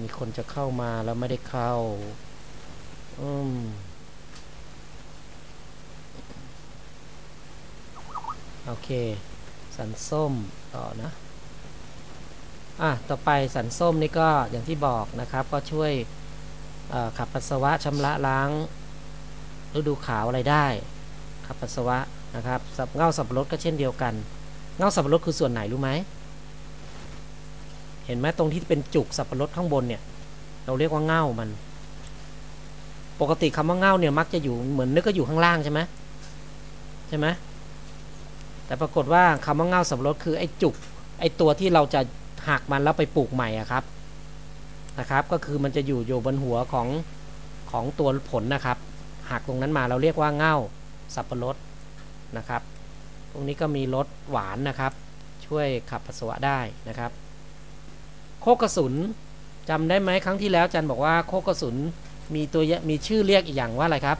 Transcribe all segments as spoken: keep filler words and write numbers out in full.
มีคนจะเข้ามาแล้วไม่ได้เข้าอืมโอเคสันส้มต่อนะอ่ะต่อไปสันส้มนี่ก็อย่างที่บอกนะครับก็ช่วยขับปัสสาวะชำระล้างฤดูขาวอะไรได้ขับปัสสาวะนะครับเง่าสับปะรดก็เช่นเดียวกันเง่าสับปะรดคือส่วนไหนรู้ไหมเห็นไหมตรงที่เป็นจุกสับปะรดข้างบนเนี่ยเราเรียกว่าเง่ามันปกติคำว่าเง่าเนี่ยมักจะอยู่เหมือนนึกก็อยู่ข้างล่างใช่ไหมใช่ไหมแต่ปรากฏว่าคำว่าเง่าสับปะรดคือไอ้จุกไอ้ตัวที่เราจะหักมันแล้วไปปลูกใหม่อะครับนะครับก็คือมันจะอยู่อยู่บนหัวของของตัวผลนะครับหักตรงนั้นมาเราเรียกว่าเง่าสับปะรดนะครับตรงนี้ก็มีรสหวานนะครับช่วยขับปัสสาวะได้นะครับโคกระสุนจำได้ไหมครั้งที่แล้วจันบอกว่าโคกระสุนมีตัวมีชื่อเรียกอีกอย่างว่าอะไรครับ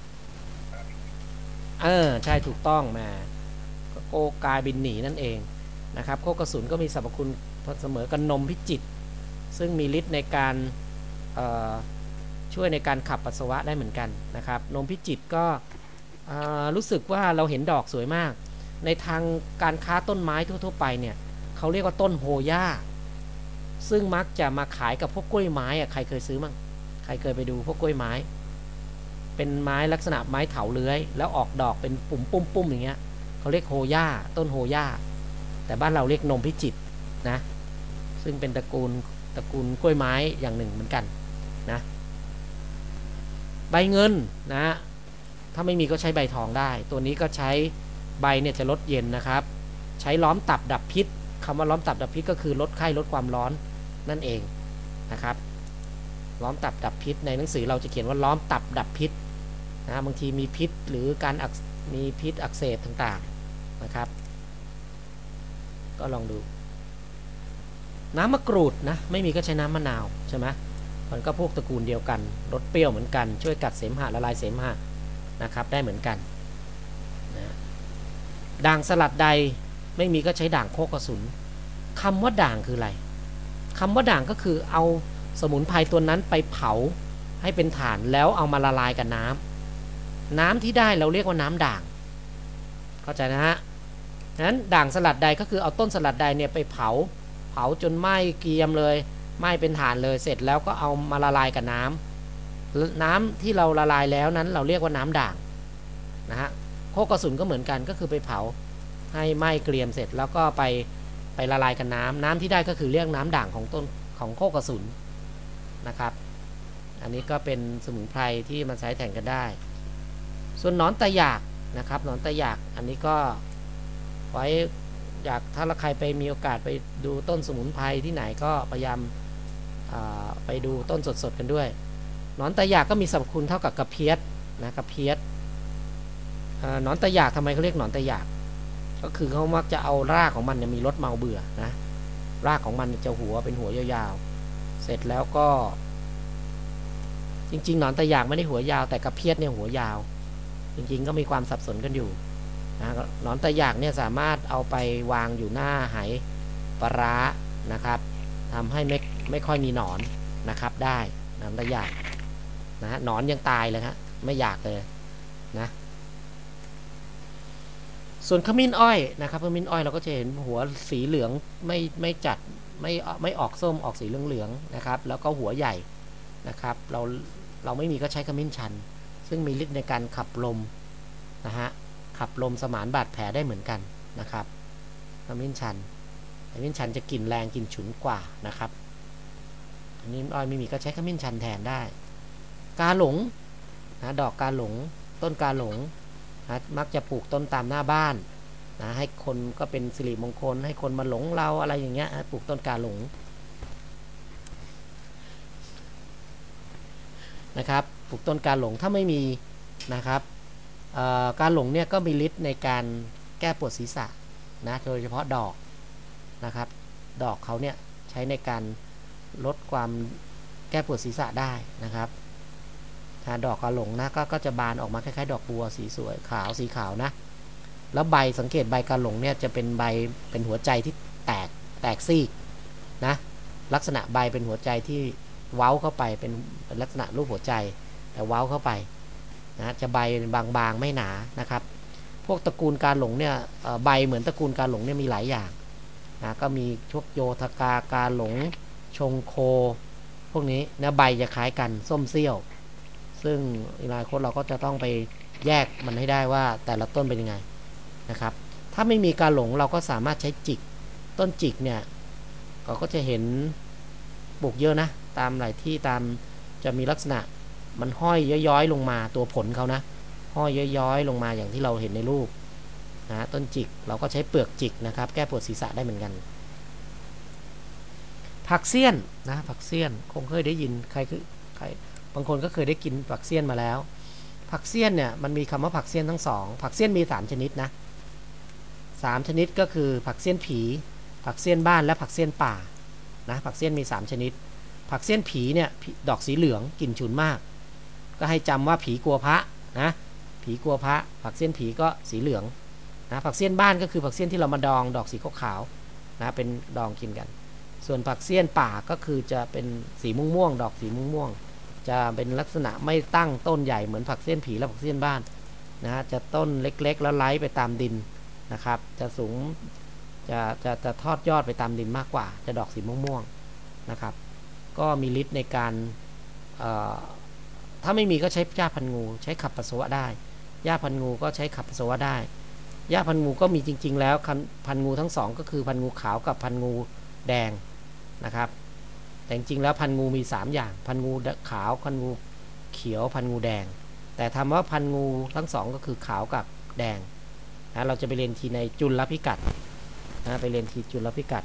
เออใช่ถูกต้องมาโกกายบินหนีนั่นเองนะครับโคกระสุนก็มีสรรพคุณเสมอกับนมพิจิตรซึ่งมีฤทธิ์ในการช่วยในการขับปัสสาวะได้เหมือนกันนะครับนมพิจิตรก็รู้สึกว่าเราเห็นดอกสวยมากในทางการค้าต้นไม้ทั่วๆไปเนี่ยเขาเรียกว่าต้นโฮย่าซึ่งมักจะมาขายกับพวกกล้วยไม้อะใครเคยซื้อมั้งใครเคยไปดูพวกกล้วยไม้เป็นไม้ลักษณะไม้เถาเลื้อยแล้วออกดอกเป็นปุ่มปุ้มปุ้มอย่างเงี้ยเขาเรียกโฮย่าต้นโฮย่าแต่บ้านเราเรียกนมพิจิตรนะซึ่งเป็นตระกูลตระกูลกล้วยไม้อย่างหนึ่งเหมือนกันนะใบเงินนะถ้าไม่มีก็ใช้ใบทองได้ตัวนี้ก็ใช้ใบเนี่ยจะลดเย็นนะครับใช้ล้อมตับดับพิษคำว่าล้อมตับดับพิษก็คือลดไข้ลดความร้อนนั่นเองนะครับล้อมตับดับพิษในหนังสือเราจะเขียนว่าล้อมตับดับพิษนะบางทีมีพิษหรือการมีพิษอักเสบต่างๆนะครับก็ลองดูน้ำมะกรูดนะไม่มีก็ใช้น้ำมะนาวใช่ไหมมันก็พวกตระกูลเดียวกันรสเปรี้ยวเหมือนกันช่วยกัดเสมหะละลายเสมหะนะครับได้เหมือนกันนะด่างสลัดใดไม่มีก็ใช้ด่างโคกระสุนคำว่าด่างคืออะไรคำว่าด่างก็คือเอาสมุนไพรตัวนั้นไปเผาให้เป็นถ่านแล้วเอามาละลายกับน้ำน้ำที่ได้เราเรียกว่าน้ำด่างเข้าใจนะฮะนั้นด่างสลัดใดก็คือเอาต้นสลัดใดเนี่ยไปเผาเผาจนไหม้เกรียมเลยไหม้เป็นถ่านเลยเสร็จแล้วก็เอามาละลายกับน้ำน้ำที่เราละลายแล้วนั้นเราเรียกว่าน้ำด่างนะฮะโคกระสุนก็เหมือนกันก็คือไปเผาให้ไหม้เกรียมเสร็จแล้วก็ไปไปละลายกับน้ำน้ำที่ได้ก็คือเรียกน้ำด่างของต้นของโคกระสุนนะครับอันนี้ก็เป็นสมุนไพรที่มันใช้แทนกันได้ส่วนหนอนตะหยากนะครับหนอนตะหยากอันนี้ก็ไว้อยากถ้าใครไปมีโอกาสไปดูต้นสมุนไพรที่ไหนก็พยายามไปดูต้นสดๆกันด้วยหนอนตะหยากก็มีสรรพคุณเท่ากับกระเพี้ยนะกระเพี้ยหนอนตะหยากทำไมเขาเรียกหนอนตะหยากก็คือเขามักจะเอารากของมันเนี่ยมีรสเมาเบื่อนะรากของมันจะหัวเป็นหัวยาวๆเสร็จแล้วก็จริงๆหนอนตะหยากไม่ได้หัวยาวแต่กระเพี้ยเนี่ยหัวยาวจริงๆก็มีความสับสนกันอยู่นะหนอนตะหยากเนี่ยสามารถเอาไปวางอยู่หน้าไหปลาร้านะครับทำให้ไม่ไม่ค่อยมีหนอนนะครับได้หนอนตะหยากนะฮะหนอนยังตายเลยฮะไม่อยากเลยนะส่วนขมิ้นอ้อยนะครับขมิ้นอ้อยเราก็จะเห็นหัวสีเหลืองไม่ไม่จัดไม่ไม่ออกส้มออกสีเหลืองๆนะครับแล้วก็หัวใหญ่นะครับเราเราไม่มีก็ใช้ขมิ้นชันซึ่งมีฤทธิ์ในการขับลมนะฮะขับลมสมานบาดแผลได้เหมือนกันนะครับขมิ้นชันขมิ้นชันจะกลิ่นแรงกลิ่นฉุนกว่านะครับอันนี้อ้อยไม่มีก็ใช้ขมิ้นชันแทนได้กาหลงนะดอกกาหลงต้นกาหลงนะมักจะปลูกต้นตามหน้าบ้านนะให้คนก็เป็นสิริมงคลให้คนมาหลงเราอะไรอย่างเงี้ยปลูกต้นกาหลงนะครับปลูกต้นกาหลงถ้าไม่มีนะครับการหลงเนี่ยก็มีฤทธิ์ในการแก้ปวดศีรษะนะโดยเฉพาะดอกนะครับดอกเขาเนี่ยใช้ในการลดความแก้ปวดศีรษะได้นะครับถ้าดอกกาหลงนะ ก, ก็จะบานออกมาคล้ายๆดอกบัวสีสวยขาวสีขาวนะแล้วใบสังเกตใบกาหลงเนี่ยจะเป็นใบเป็นหัวใจที่แตกแตกซีกนะลักษณะใบเป็นหัวใจที่เว้าเข้าไปเป็นเป็นลักษณะรูปหัวใจแต่เว้าเข้าไปนะจะใบบางๆไม่หนานะครับพวกตระกูลการหลงเนี่ยใบเหมือนตระกูลการหลงเนี่ยมีหลายอย่างนะก็มีพวกโยธกาการหลงชงโคพวกนี้เนื้อใบจะคล้ายกันส้มเซี่ยวซึ่งอนาคตเราก็จะต้องไปแยกมันให้ได้ว่าแต่ละต้นเป็นยังไงนะครับถ้าไม่มีการหลงเราก็สามารถใช้จิกต้นจิกเนี่ยเราก็จะเห็นปลูกเยอะนะตามหลายที่ตามจะมีลักษณะมันห้อยย้อยๆลงมาตัวผลเขานะห้อยย้อยๆลงมาอย่างที่เราเห็นในรูปนะต้นจิกเราก็ใช้เปลือกจิกนะครับแก้ปวดศีรษะได้เหมือนกันผักเสี้ยนนะผักเสี้ยนคงเคยได้ยินใครคือใครบางคนก็เคยได้กินผักเสี้ยนมาแล้วผักเสี้ยนเนี่ยมันมีคำว่าผักเสี้ยนทั้งสองผักเสี้ยนมีสามชนิดนะสามชนิดก็คือผักเสี้ยนผีผักเสี้ยนบ้านและผักเสี้ยนป่านะผักเสี้ยนมีสามชนิดผักเสี้ยนผีเนี่ยดอกสีเหลืองกลิ่นฉุนมากก็ให้จำว่าผีกลัวพระนะผีกลัวพระผักเสี้ยนผีก็สีเหลืองนะผักเสี้ยนบ้านก็คือผักเสี้ยนที่เรามาดองดอกสีขาวๆนะเป็นดองกินกันส่วนผักเสี้ยนป่าก็คือจะเป็นสีม่วงๆดอกสีม่วงๆจะเป็นลักษณะไม่ตั้งต้นใหญ่เหมือนผักเสี้ยนผีและผักเสี้ยนบ้านนะจะต้นเล็กๆแล้วไล้ไปตามดินนะครับจะสูงจะจะจะทอดยอดไปตามดินมากกว่าจะดอกสีม่วงๆนะครับก็มีฤทธิ์ในการถ้าไม่มีก็ใช้หญ้าพันงูใช้ขับปัสสาวะได้หญ้าพันงูก็ใช้ขับปัสสาวะได้หญ้าพันงูก็มีจริงๆแล้วพันงูทั้งสองก็คือพันงูขาวกับพันงูแดงนะครับแต่จริงๆแล้วพันงูมีสามอย่างพันงูขาวพันงูเขียวพันงูแดงแต่ทำว่าพันงูทั้งสองก็คือขาวกับแดงนะเราจะไปเรียนทีในจุลพิกัดนะไปเรียนทีจุลพิกัด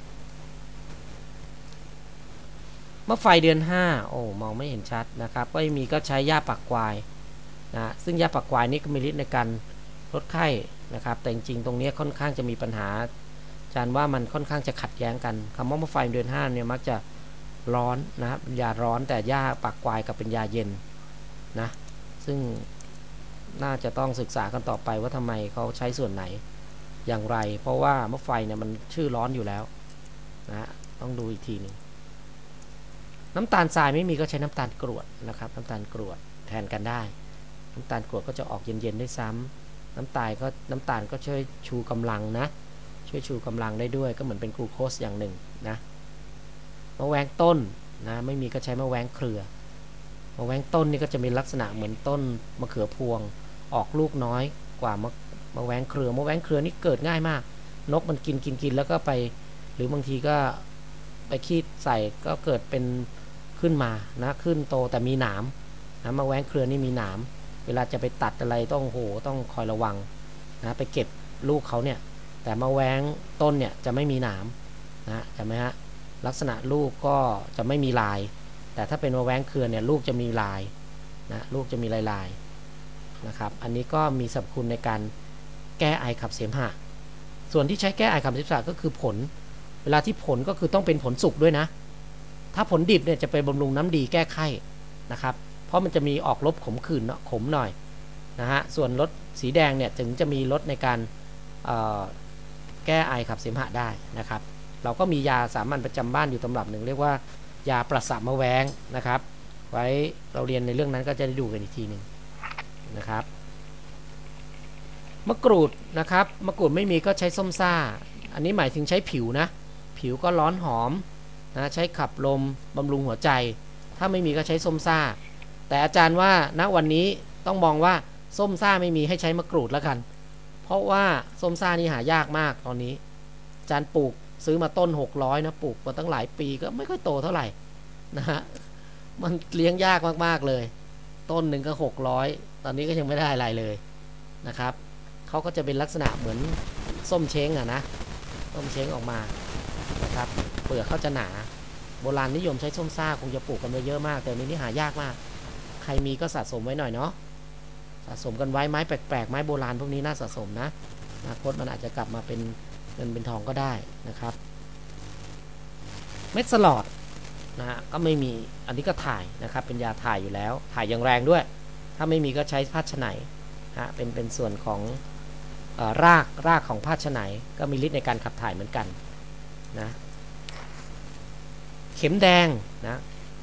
เมื่อไฟเดือนห้าโอ้มองไม่เห็นชัดนะครับก็มีก็ใช้หญ้าปักควายนะซึ่งหญ้าปักควายนี้ก็มีฤทธิ์ในการลดไข้นะครับแต่จริงๆตรงนี้ค่อนข้างจะมีปัญหาอาจารย์ว่ามันค่อนข้างจะขัดแย้งกันคำว่าเมื่อไฟเดือนห้าเนี่ยมักจะร้อนนะครับยาร้อนแต่หญ้าปักควายกับเป็นยาเย็นนะซึ่งน่าจะต้องศึกษากันต่อไปว่าทำไมเขาใช้ส่วนไหนอย่างไรเพราะว่าเมื่อไฟเนี่ยมันชื่อร้อนอยู่แล้วนะต้องดูอีกทีนึงน้ำตาลทรายไม่มีก็ใช้น้ำตาลกรวดนะครับน้ำตาลกรวดแทนกันได้น้ำตาลกรวดก็จะออกเย็นๆได้ซ้ำน้ำตาลก็น้ำตาลก็ช่วยชูกำลังนะช่วยชูกำลังได้ด้วยก็เหมือนเป็นกลูโคสอย่างหนึ่งนะมะแว้งต้นนะไม่มีก็ใช้มะแว้งเครือมะแว้งต้นนี่ก็จะมีลักษณะเหมือนต้นมะเขือพวงออกลูกน้อยกว่ามะมะแว้งเครือมะแว้งเครือนี่เกิดง่ายมากนกมันกินกินกินแล้วก็ไปหรือบางทีก็ไปคีบใส่ก็เกิดเป็นขึ้นมานะขึ้นโตแต่มีหนามนะมะแว้งเครือนี่มีหนามเวลาจะไปตัดอะไรต้องโหต้องคอยระวังนะไปเก็บลูกเขาเนี่ยแต่มะแว้งต้นเนี่ยจะไม่มีหนามนะใช่ไหมฮะลักษณะลูกก็จะไม่มีลายแต่ถ้าเป็นมะแว้งเครือเนี่ยลูกจะมีลายนะลูกจะมีลายลายนะครับอันนี้ก็มีสรรพคุณในการแก้ไอขับเสมหะส่วนที่ใช้แก้ไอขับเสมหะก็คือผลเวลาที่ผลก็คือต้องเป็นผลสุกด้วยนะถ้าผลดิบเนี่ยจะไปบำรุงน้ำดีแก้ไข้นะครับเพราะมันจะมีออกรสขมขื่นเนาะขมหน่อยนะฮะส่วนรสสีแดงเนี่ยถึงจะมีรสในการแก้ไอขับเสมหะได้นะครับเราก็มียาสามัญประจำบ้านอยู่ตำรับหนึ่งเรียกว่ายาประสาทมะแว้งนะครับไว้เราเรียนในเรื่องนั้นก็จะได้ดูกันอีกทีหนึ่งนะครับมะกรูดนะครับมะกรูดไม่มีก็ใช้ส้มซ่าอันนี้หมายถึงใช้ผิวนะผิวก็ร้อนหอมนะใช้ขับลมบำรุงหัวใจถ้าไม่มีก็ใช้ส้มซ่าแต่อาจารย์ว่าณวันนี้ต้องมองว่าส้มซ่าไม่มีให้ใช้มะกรูดแล้วกันเพราะว่าส้มซ่านี่หายากมากตอนนี้อาจารย์ปลูกซื้อมาต้นหกร้อยนะปลูกมาตั้งหลายปีก็ไม่ค่อยโตเท่าไหร่นะฮะมันเลี้ยงยากมากๆเลยต้นหนึ่งก็หกร้อยตอนนี้ก็ยังไม่ได้อะไรเลยนะครับเขาก็จะเป็นลักษณะเหมือนส้มเช้งอะนะส้มเช้งออกมานะครับเปลือกเขาจะหนาโบราณนิยมใช้ส้มซ่าคงจะปลูกกันเยอะมากแต่นี้นี่หายากมากใครมีก็สะสมไว้หน่อยเนาะสะสมกันไว้ไม้แปลกๆไม้โบราณพวกนี้น่าสะสมนะอนาคตมันอาจจะกลับมาเป็นเงินเป็นทองก็ได้นะครับเม็ดสลอดนะฮะก็ไม่มีอันนี้ก็ถ่ายนะครับเป็นยาถ่ายอยู่แล้วถ่ายอย่างแรงด้วยถ้าไม่มีก็ใช้ผ้าฉไหนฮะเป็นเป็นส่วนของเอ่อรากรากของผ้าฉไหนก็มีฤทธิ์ในการขับถ่ายเหมือนกันนะเข็มแดงนะ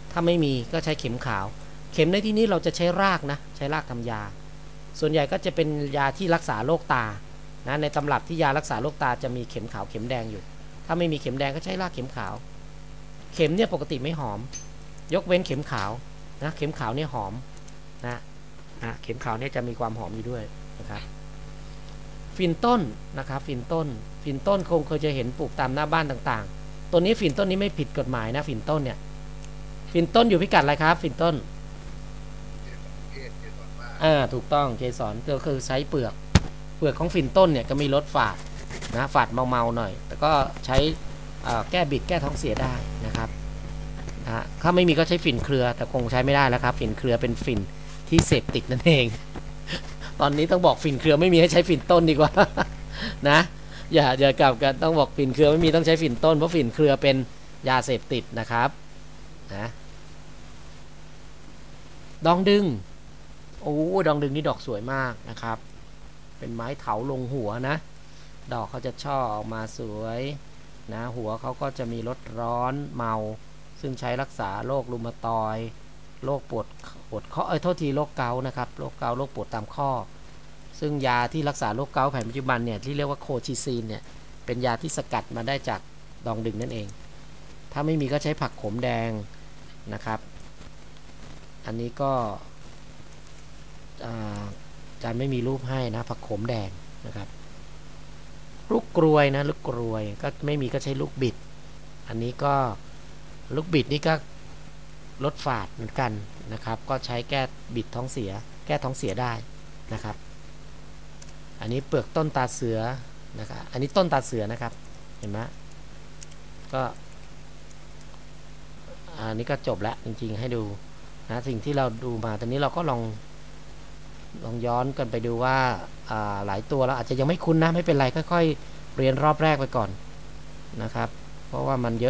ถ้าไม่มีก็ใช้เข็มขาวเข็มในที่นี้เราจะใช้รากนะใช้รากทำยาส่วนใหญ่ก็จะเป็นยาที่รักษาโรคตานะในตำรับที่ยารักษาโรคตาจะมีเข็มขาวเข็มแดงอยู่ถ้าไม่มีเข็มแดงก็ใช้รากเข็มขาวเข็มเนี่ยปกติไม่หอมยกเว้นเข็มขาวนะเข็มขาวเนี่ยหอมนะนะเข็มขาวเนี่ยจะมีความหอมอยู่ด้วยนะครับฝิ่นต้นนะครับฝิ่นต้นฝิ่นต้นคงเคยจะเห็นปลูกตามหน้าบ้านต่างๆตัวนี้ฝิ่นต้นนี้ไม่ผิดกฎหมายนะฝิ่นต้นเนี่ยฝิ่นต้นอยู่พิกัดอะไรครับฝิ่นต้นอ่าถูกต้องเกสรก็คือใช้เปลือกเปลือกของฝิ่นต้นเนี่ยก็มีรสฝาดนะฝาดเมาๆหน่อยแต่ก็ใช้แก้บิดแก้ท้องเสียได้นะครับนะถ้าไม่มีก็ใช้ฝิ่นเครือแต่คงใช้ไม่ได้แล้วครับฝิ่นเครือเป็นฝิ่นที่เสพติดนั่นเองตอนนี้ต้องบอกฝิ่นเครือไม่มีให้ใช้ฝิ่นต้นดีกว่านะอย่าอย่ากลับกันต้องบอกฝิ่นเครือไม่มีต้องใช้ฝิ่นต้นเพราะฝิ่นเครือเป็นยาเสพติดนะครับนะดองดึงโอ้ดองดึงนี่ดอกสวยมากนะครับเป็นไม้เถาลงหัวนะดอกเขาจะช่อออกมาสวยนะหัวเขาก็จะมีรสร้อนเมาซึ่งใช้รักษาโรครูมาตอยด์โรคปวดปวดข้อเอ้ยโทษทีโรคเกาต์นะครับโรคเกาต์โรคปวดตามข้อซึ่งยาที่รักษาโรคเกาต์แผนปัจจุบันเนี่ยที่เรียกว่าโคชิซีนเนี่ยเป็นยาที่สกัดมาได้จากดองดึงนั่นเองถ้าไม่มีก็ใช้ผักโขมแดงนะครับอันนี้ก็อาจารย์ไม่มีรูปให้นะผักโขมแดงนะครับลูกกรวยนะลูกกรวยก็ไม่มีก็ใช้ลูกบิดอันนี้ก็ลูกบิดนี่ก็ลดฝาดเหมือนกันนะครับก็ใช้แก้บิดท้องเสียแก้ท้องเสียได้นะครับอันนี้เปลือกต้นตาเสือนะครับอันนี้ต้นตาเสือนะครับเห็นไหมก็อันนี้ก็จบแล้วจริงๆให้ดูนะสิ่งที่เราดูมาตอนนี้เราก็ลองลองย้อนกันไปดูว่าหลายตัวเราอาจจะยังไม่คุ้นนะไม่เป็นไรค่อยๆเรียนรอบแรกไปก่อนนะครับเพราะว่ามันเยอะ